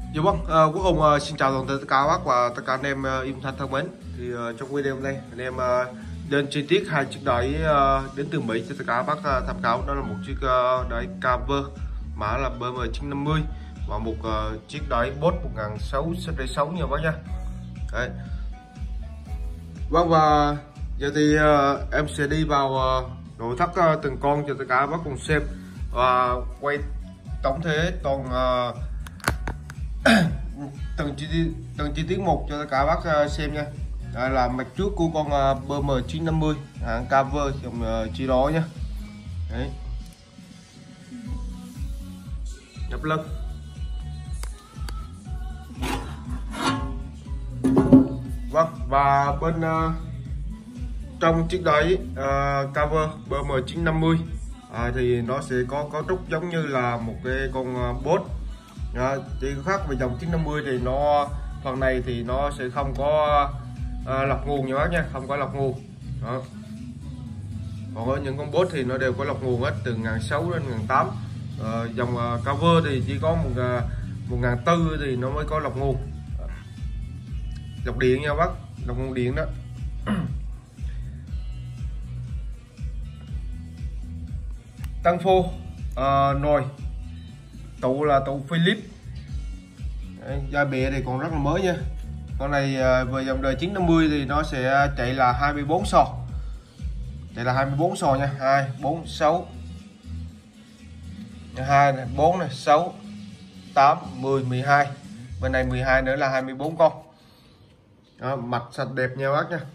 Dạ vâng, Quốc Hùng xin chào toàn thể tất cả các bác và tất cả anh em yêu thân thân mến. Thì trong video hôm nay anh em lên chi tiết hai chiếc đẩy đến từ Mỹ cho tất cả các bác tham khảo. Đó là một chiếc đẩy cover mã là BM950 và một chiếc đẩy Boss 1600 CD6 nha bác nha. Đấy. Vâng, và giờ thì em sẽ đi vào nội thất từng con cho tất cả các bác cùng xem và quay tổng thể toàn từng chi tiết một cho tất cả bác xem nha. Đây là mặt trước của con BM950 hãng cover dòng chi đó nhé. Đấy. Nhập lưng. Vâng, và bên trong chiếc đáy cover BM950 thì nó sẽ có cấu trúc giống như là một cái con Boss. Chỉ khác về dòng 950 thì nó phần này thì nó sẽ không có lọc nguồn nha bác nha, không có lọc nguồn đó. Còn ở những con Boss thì nó đều có lọc nguồn hết, từ 1600 đến 1800. Dòng cover thì chỉ có 1400 thì nó mới có lọc nguồn, lọc điện nha bác, lọc nguồn điện đó. Tăng phô nồi tụ là tụ Philips. Da bệ thì còn rất là mới nha. Con này về dòng đời 950 thì nó sẽ chạy là 24 sò, chạy là 24 sò nha. 2 4 6 2 này, 4 này, 6 8 10 12, bên này 12 nữa là 24 con đó, mặt sạch đẹp nha bác nha.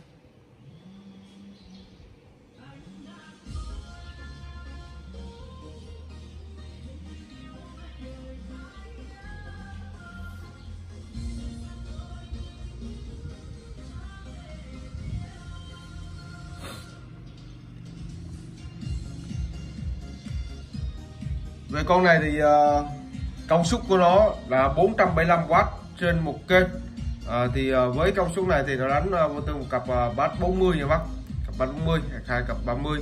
Về con này thì công suất của nó là 475W trên một kênh. Thì với công suất này thì nó đánh vô tư một cặp bass 40 nha bác, cặp bass 40 hai cặp 30.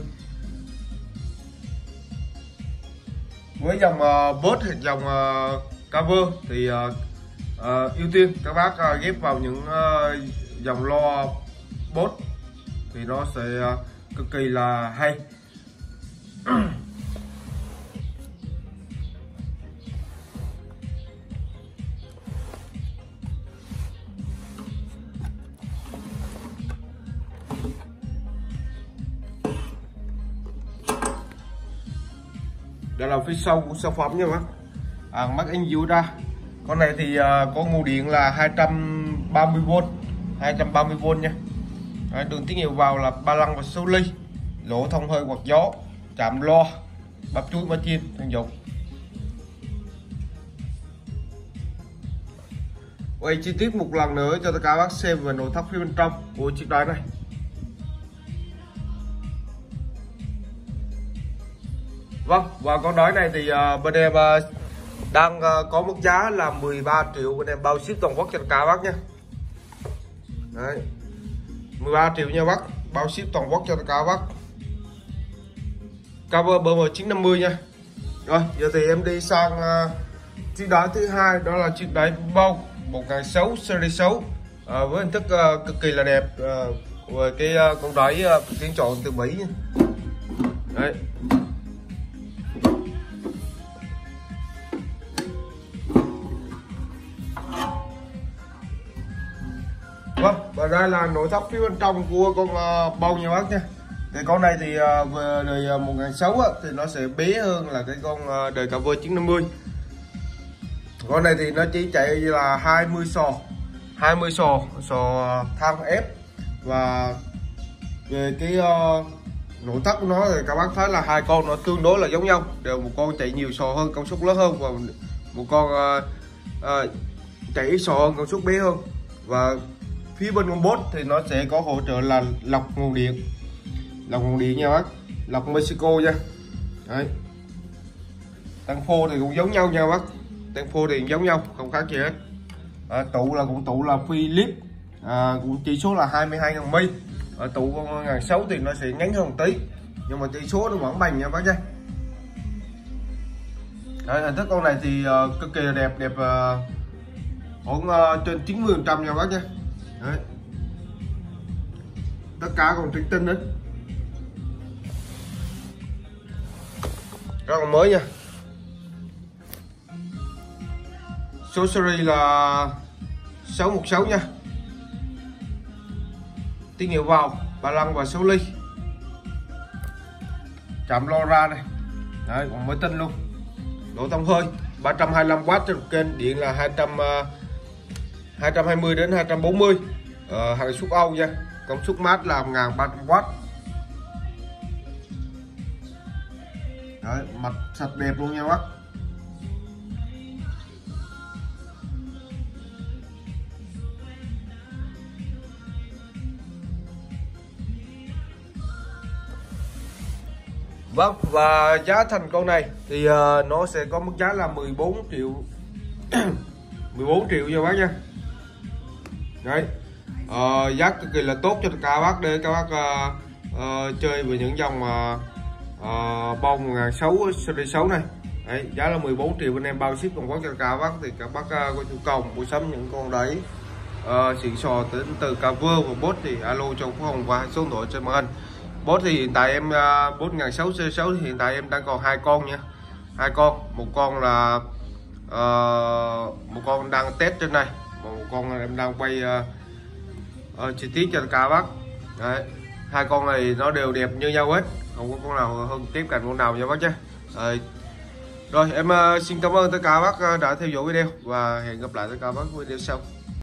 Với dòng Boss hay dòng cover thì ưu tiên các bác ghép vào những dòng loa Boss thì nó sẽ cực kỳ là hay. Đây là phía sau của sản phẩm nha bác, Made in USA. Con này thì có nguồn điện là 230V 230V nha. Đấy, đường tín hiệu vào là 35 và số ly, lỗ thông hơi quạt gió, chạm loa, bắp chuối ba chiên thông dụng. Quay chi tiết một lần nữa cho tất cả bác xem về nội thất phía bên trong của chiếc đáy này. Vâng, và con đáy này thì bên em đang có mức giá là 13 triệu, bên em bao ship toàn quốc cho tất cả bác nha. Đấy, 13 triệu nha bác, bao ship toàn quốc cho tất cả bác. Cover BM950 nha. Rồi, giờ thì em đi sang chiếc đáy thứ hai, đó là chiếc đáy Boss 1600 series 6 với hình thức cực kỳ là đẹp, về cái con đáy tuyển chọn từ Mỹ nha. Đấy. Vâng, và đây là nội thất phía bên trong của con Boss nha bác nha. Thì con này thì về đời 1600 thì nó sẽ bé hơn là cái con đời cover 950. Con này thì nó chỉ chạy là 20 sò thang ép. Và về cái nội thất của nó thì các bác thấy là hai con nó tương đối là giống nhau, đều một con chạy nhiều sò hơn, công suất lớn hơn, và một con chạy ít sò hơn, công suất bé hơn. Và phía bên con Boss thì nó sẽ có hỗ trợ là lọc nguồn điện nha bác, lọc Mexico nha. Đấy, tăng phô thì cũng giống nhau nha bác, tăng phô thì cũng giống nhau, không khác gì hết. Tụ là Philips, cũng chỉ số là 22.000 mi. Tụ con 1600 thì nó sẽ ngắn hơn một tí, nhưng mà chỉ số nó vẫn bằng nha bác nha. Đấy, hình thức con này thì cực kỳ là đẹp khoảng trên 90% nha bác nha. Đấy. Tất cả còn trứng tinh hết, rất là mới nha. Số series là 616 nha. Tín hiệu vào 35 và 6 ly. Chạm lo ra này. Đấy, còn mới tinh luôn. Độ thông hơi 325W trên một kênh, điện là 220 đến 240. Hàng xuất Âu nha. Công suất mát là 1300W. Đấy, mặt sạch đẹp luôn nha bác. Vâng, và giá thành con này thì nó sẽ có mức giá là 14 triệu 14 triệu nha bác nha. Đấy, giá cực kỳ là tốt cho các bác để các bác chơi về những dòng bông 1600 series 6 này. Đấy, giá là 14 triệu, bên em bao ship toàn quốc cho các bác. Thì các bác có nhu cầu mua sắm những con đấy xịn sò đến từ cover và bốt thì alo cho Phú Hồng qua số điện thoại trên màn hình. Bốt thì hiện tại em 4600 series 6 thì hiện tại em đang còn 2 con nha. 2 con, một con là một con đang test trên này, một con em đang quay chi tiết cho các bác. Đấy, 2 con này nó đều đẹp như nhau hết, không có con nào hơn kém cạnh con nào nha bác nhé. Rồi em xin cảm ơn tất cả bác đã theo dõi video và hẹn gặp lại tất cả bác video sau.